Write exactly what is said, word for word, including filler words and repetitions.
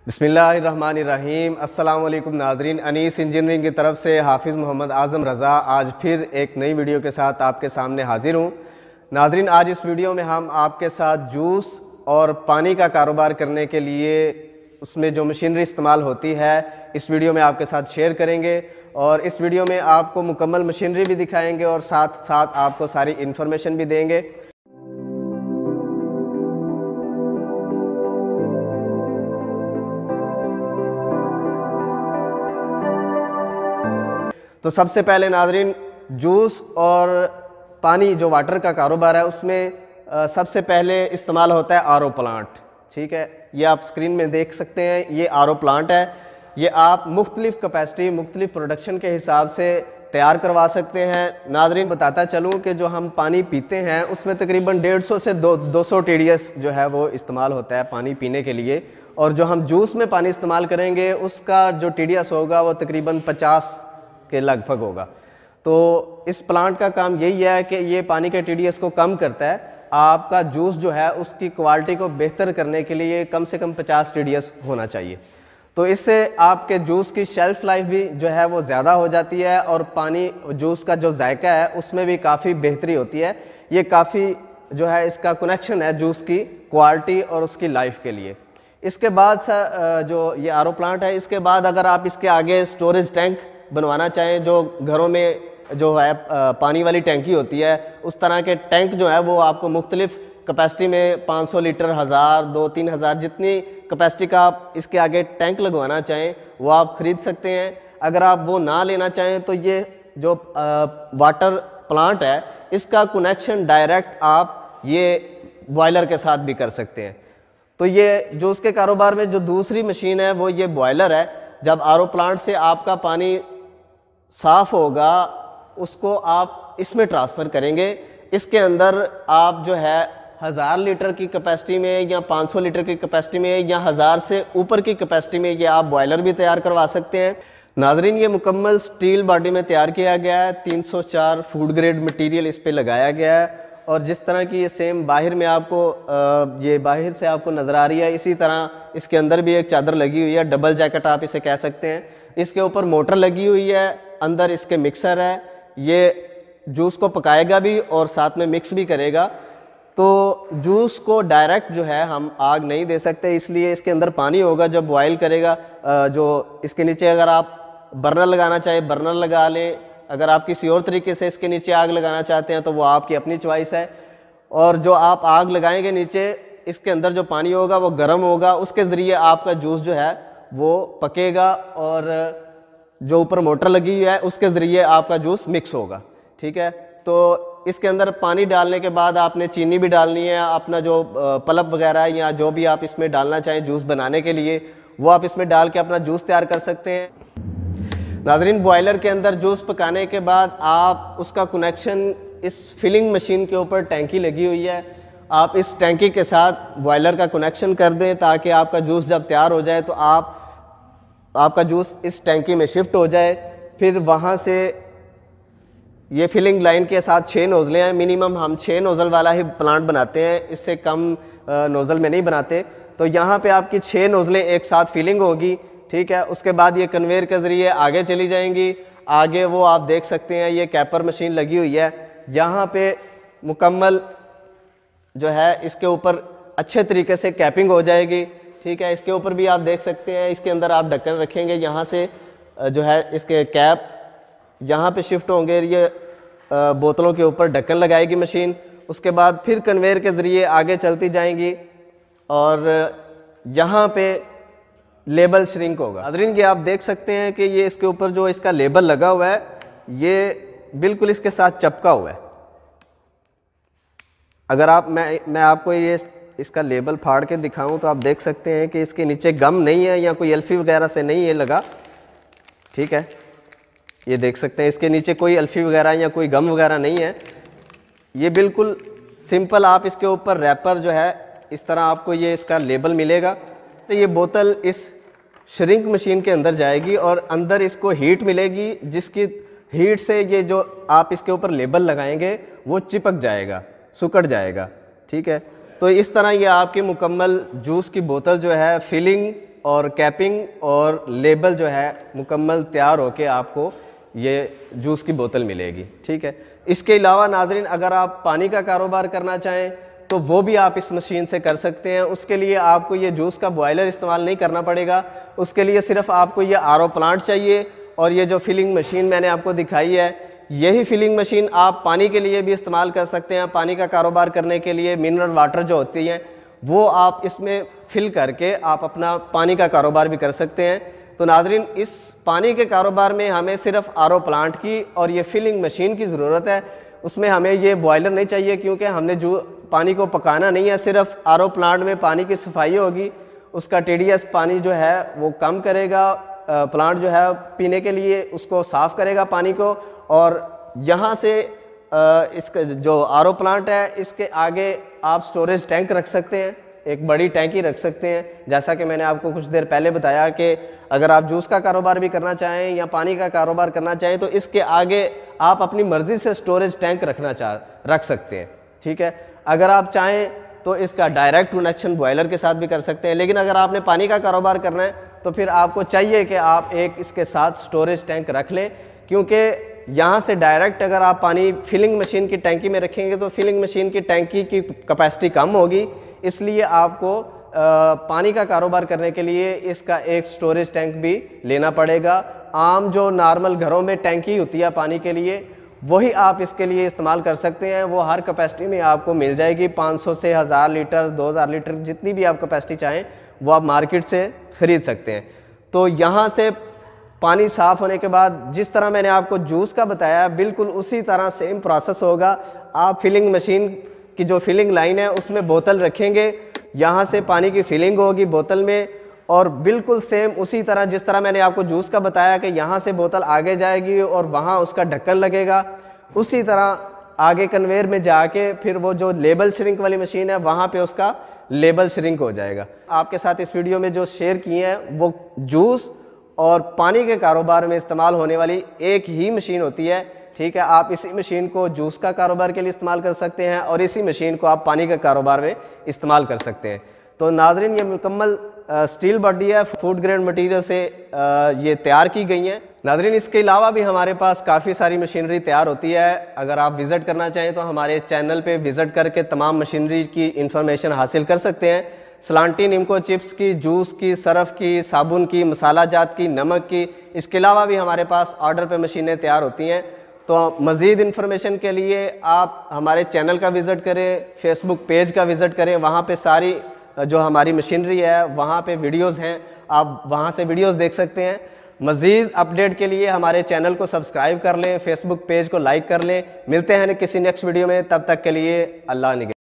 बिस्मिल्लाहिर्रहमानिर्रहीम। अस्सलाम वालेकुम नाजरीन। अनीस इंजीनियरिंग की तरफ से हाफिज़ मोहम्मद आज़म रज़ा आज फिर एक नई वीडियो के साथ आपके सामने हाजिर हूँ। नाजरीन, आज इस वीडियो में हम आपके साथ जूस और पानी का कारोबार करने के लिए उसमें जो मशीनरी इस्तेमाल होती है इस वीडियो में आपके साथ शेयर करेंगे और इस वीडियो में आपको मुकम्मल मशीनरी भी दिखाएंगे और साथ साथ आपको सारी इन्फॉर्मेशन भी देंगे। तो सबसे पहले नाजरीन, जूस और पानी जो वाटर का कारोबार है उसमें आ, सबसे पहले इस्तेमाल होता है आर ओ प्लांट। ठीक है, ये आप स्क्रीन में देख सकते हैं, ये आर ओ प्लांट है। ये आप मुख्तलिफ कैपेसिटी मुख्तलिफ प्रोडक्शन के हिसाब से तैयार करवा सकते हैं। नाजरीन, बताता चलूँ कि जो हम पानी पीते हैं उसमें तकरीबन डेढ़ सौ से दो दो सौ टी डी एस जो है वो इस्तेमाल होता है पानी पीने के लिए, और जो हम जूस में पानी इस्तेमाल करेंगे उसका जो टी डी एस होगा वो तकरीबन पचास के लगभग होगा। तो इस प्लांट का काम यही है कि ये पानी के टी डी एस को कम करता है। आपका जूस जो है उसकी क्वालिटी को बेहतर करने के लिए कम से कम पचास टी डी एस होना चाहिए। तो इससे आपके जूस की शेल्फ़ लाइफ भी जो है वो ज़्यादा हो जाती है और पानी जूस का जो जायका है उसमें भी काफ़ी बेहतरी होती है। ये काफ़ी जो है इसका कनेक्शन है जूस की क्वालिटी और उसकी लाइफ के लिए। इसके बाद जो ये आर ओ प्लांट है, इसके बाद अगर आप इसके आगे स्टोरेज टैंक बनवाना चाहें, जो घरों में जो है पानी वाली टैंकी होती है उस तरह के टैंक जो है वो आपको मुख्तलिफ कैपेसिटी में पाँच सौ लीटर, हज़ार, दो तीन हज़ार जितनी कैपेसिटी का आप इसके आगे टैंक लगवाना चाहें वो आप ख़रीद सकते हैं। अगर आप वो ना लेना चाहें तो ये जो आ, वाटर प्लांट है इसका कनेक्शन डायरेक्ट आप ये बॉयलर के साथ भी कर सकते हैं। तो ये जो उसके कारोबार में जो दूसरी मशीन है वो ये बॉयलर है। जब आर ओ प्लांट से आपका पानी साफ़ होगा उसको आप इसमें ट्रांसफ़र करेंगे। इसके अंदर आप जो है हज़ार लीटर की कैपेसिटी में या पाँच सौ लीटर की कैपेसिटी में या हज़ार से ऊपर की कैपेसिटी में ये आप बॉयलर भी तैयार करवा सकते हैं। नाजरीन, ये मुकम्मल स्टील बॉडी में तैयार किया गया है। तीन सौ चार फूड ग्रेड मटेरियल इस पे लगाया गया है और जिस तरह की ये सेम बाहर में आपको ये बाहर से आपको नज़र आ रही है इसी तरह इसके अंदर भी एक चादर लगी हुई है, डबल जैकेट आप इसे कह सकते हैं। इसके ऊपर मोटर लगी हुई है, अंदर इसके मिक्सर है, ये जूस को पकाएगा भी और साथ में मिक्स भी करेगा। तो जूस को डायरेक्ट जो है हम आग नहीं दे सकते, इसलिए इसके अंदर पानी होगा जब बॉयल करेगा। जो इसके नीचे अगर आप बर्नर लगाना चाहें बर्नर लगा लें, अगर आप किसी और तरीके से इसके नीचे आग लगाना चाहते हैं तो वो आपकी अपनी चॉइस है। और जो आप आग लगाएंगे नीचे, इसके अंदर जो पानी होगा वो गर्म होगा, उसके ज़रिए आपका जूस जो है वो पकेगा और जो ऊपर मोटर लगी हुई है उसके ज़रिए आपका जूस मिक्स होगा। ठीक है, तो इसके अंदर पानी डालने के बाद आपने चीनी भी डालनी है, अपना जो पल्प वगैरह या जो भी आप इसमें डालना चाहें जूस बनाने के लिए वो आप इसमें डाल के अपना जूस तैयार कर सकते हैं। नाजरीन, बॉयलर के अंदर जूस पकाने के बाद आप उसका कनेक्शन इस फिलिंग मशीन के ऊपर टैंकी लगी हुई है, आप इस टैंकी के साथ बॉयलर का कनेक्शन कर दें ताकि आपका जूस जब तैयार हो जाए तो आप आपका जूस इस टैंकी में शिफ्ट हो जाए। फिर वहाँ से ये फिलिंग लाइन के साथ छः नोज़लें हैं, मिनिमम हम छः नोज़ल वाला ही प्लांट बनाते हैं, इससे कम नोज़ल में नहीं बनाते। तो यहाँ पे आपकी छः नोज़लें एक साथ फिलिंग होगी। ठीक है, उसके बाद ये कन्वेयर के ज़रिए आगे चली जाएंगी। आगे वो आप देख सकते हैं ये कैपर मशीन लगी हुई है, यहाँ पे मुकम्मल जो है इसके ऊपर अच्छे तरीके से कैपिंग हो जाएगी। ठीक है, इसके ऊपर भी आप देख सकते हैं, इसके अंदर आप ढक्कन रखेंगे, यहाँ से जो है इसके कैप यहाँ पे शिफ्ट होंगे, ये बोतलों के ऊपर ढक्कन लगाएगी मशीन। उसके बाद फिर कन्वेयर के ज़रिए आगे चलती जाएंगी और यहाँ पे लेबल श्रिंक होगा। नाज़रीन, ये आप देख सकते हैं कि ये इसके ऊपर जो इसका लेबल लगा हुआ है ये बिल्कुल इसके साथ चिपका हुआ है। अगर आप मैं मैं आपको ये इसका लेबल फाड़ के दिखाऊं तो आप देख सकते हैं कि इसके नीचे गम नहीं है या कोई अल्फ़ी वगैरह से नहीं है लगा। ठीक है, ये देख सकते हैं इसके नीचे कोई अल्फ़ी वगैरह या कोई गम वगैरह नहीं है। ये बिल्कुल सिंपल आप इसके ऊपर रैपर जो है इस तरह आपको ये इसका लेबल मिलेगा। तो ये बोतल इस श्रिंक मशीन के अंदर जाएगी और अंदर इसको हीट मिलेगी, जिसकी हीट से ये जो आप इसके ऊपर लेबल लगाएंगे वो चिपक जाएगा, सुकड़ जाएगा। ठीक है, तो इस तरह ये आपकी मुकम्मल जूस की बोतल जो है फिलिंग और कैपिंग और लेबल जो है मुकम्मल तैयार होके आपको ये जूस की बोतल मिलेगी। ठीक है, इसके अलावा नाज़रीन अगर आप पानी का कारोबार करना चाहें तो वो भी आप इस मशीन से कर सकते हैं। उसके लिए आपको ये जूस का बॉयलर इस्तेमाल नहीं करना पड़ेगा, उसके लिए सिर्फ आपको ये आर ओ प्लांट चाहिए और ये जो फिलिंग मशीन मैंने आपको दिखाई है, यही फिलिंग मशीन आप पानी के लिए भी इस्तेमाल कर सकते हैं। पानी का कारोबार करने के लिए मिनरल वाटर जो होती है वो आप इसमें फिल करके आप अपना पानी का कारोबार भी कर सकते हैं। तो नाज़रीन इस पानी के कारोबार में हमें सिर्फ आर ओ प्लांट की और ये फिलिंग मशीन की ज़रूरत है। उसमें हमें ये बॉयलर नहीं चाहिए क्योंकि हमने जो पानी को पकाना नहीं है, सिर्फ आर ओ प्लांट में पानी की सफाई होगी, उसका टी डी एस पानी जो है वो कम करेगा, प्लांट जो है पीने के लिए उसको साफ़ करेगा पानी को। और यहाँ से इसका जो आर ओ प्लांट है इसके आगे आप स्टोरेज टैंक रख सकते हैं, एक बड़ी टैंकी रख सकते हैं। जैसा कि मैंने आपको कुछ देर पहले बताया कि अगर आप जूस का कारोबार भी करना चाहें या पानी का कारोबार करना चाहें तो इसके आगे आप अपनी मर्ज़ी से स्टोरेज टैंक रखना चाह रख सकते हैं। ठीक है, अगर आप चाहें तो इसका डायरेक्ट कनेक्शन बॉयलर के साथ भी कर सकते हैं, लेकिन अगर आपने पानी का कारोबार करना है तो फिर आपको चाहिए कि आप एक इसके साथ स्टोरेज टैंक रख लें, क्योंकि यहाँ से डायरेक्ट अगर आप पानी फिलिंग मशीन की टैंकी में रखेंगे तो फिलिंग मशीन की टैंकी की कैपेसिटी कम होगी, इसलिए आपको आ, पानी का कारोबार करने के लिए इसका एक स्टोरेज टैंक भी लेना पड़ेगा। आम जो नॉर्मल घरों में टैंकी होती है पानी के लिए वही आप इसके लिए इस्तेमाल कर सकते हैं। वो हर कैपेसिटी में आपको मिल जाएगी, पाँच सौ से हज़ार लीटर, दो हज़ार लीटर, जितनी भी आप कैपेसिटी चाहें वो आप मार्केट से ख़रीद सकते हैं। तो यहाँ से पानी साफ़ होने के बाद जिस तरह मैंने आपको जूस का बताया बिल्कुल उसी तरह सेम प्रोसेस होगा। आप फिलिंग मशीन की जो फिलिंग लाइन है उसमें बोतल रखेंगे, यहाँ से पानी की फिलिंग होगी बोतल में, और बिल्कुल सेम उसी तरह जिस तरह मैंने आपको जूस का बताया कि यहाँ से बोतल आगे जाएगी और वहाँ उसका ढक्कन लगेगा, उसी तरह आगे कन्वेयर में जाके फिर वो जो लेबल श्रिंक वाली मशीन है वहाँ पे उसका लेबल श्रिंक हो जाएगा। आपके साथ इस वीडियो में जो शेयर किए हैं वो जूस और पानी के कारोबार में इस्तेमाल होने वाली एक ही मशीन होती है। ठीक है, आप इसी मशीन को जूस का कारोबार के लिए इस्तेमाल कर सकते हैं और इसी मशीन को आप पानी के कारोबार में इस्तेमाल कर सकते हैं। तो नाजरीन ये मुकम्मल स्टील बॉडी है, फूड ग्रेड मटेरियल से आ, ये तैयार की गई हैं। नाजरीन इसके अलावा भी हमारे पास काफ़ी सारी मशीनरी तैयार होती है। अगर आप विज़िट करना चाहें तो हमारे चैनल पे विज़िट करके तमाम मशीनरी की इंफॉर्मेशन हासिल कर सकते हैं। सलांटी निम्को चिप्स की, जूस की, सरफ़ की, साबुन की, मसाला जात की, नमक की, इसके अलावा भी हमारे पास ऑर्डर पे मशीनें तैयार होती हैं। तो मज़ीद इन्फॉर्मेशन के लिए आप हमारे चैनल का विज़िट करें, फेसबुक पेज का विज़िट करें, वहाँ पे सारी जो हमारी मशीनरी है वहाँ पे वीडियोज़ हैं, आप वहाँ से वीडियोज़ देख सकते हैं। मज़ीद अपडेट के लिए हमारे चैनल को सब्सक्राइब कर लें, फेसबुक पेज को लाइक कर लें। मिलते हैं किसी नेक्स्ट वीडियो में, तब तक के लिए अल्लाह निगहबान।